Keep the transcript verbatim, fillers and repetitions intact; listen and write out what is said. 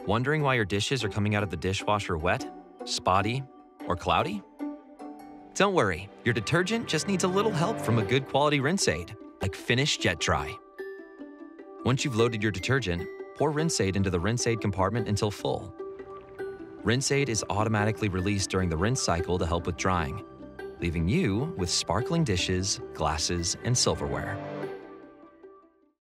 Wondering why your dishes are coming out of the dishwasher wet, spotty, or cloudy? Don't worry, your detergent just needs a little help from a good quality rinse aid, like Finish Jet Dry. Once you've loaded your detergent, pour rinse aid into the rinse aid compartment until full. Rinse aid is automatically released during the rinse cycle to help with drying, leaving you with sparkling dishes, glasses, and silverware.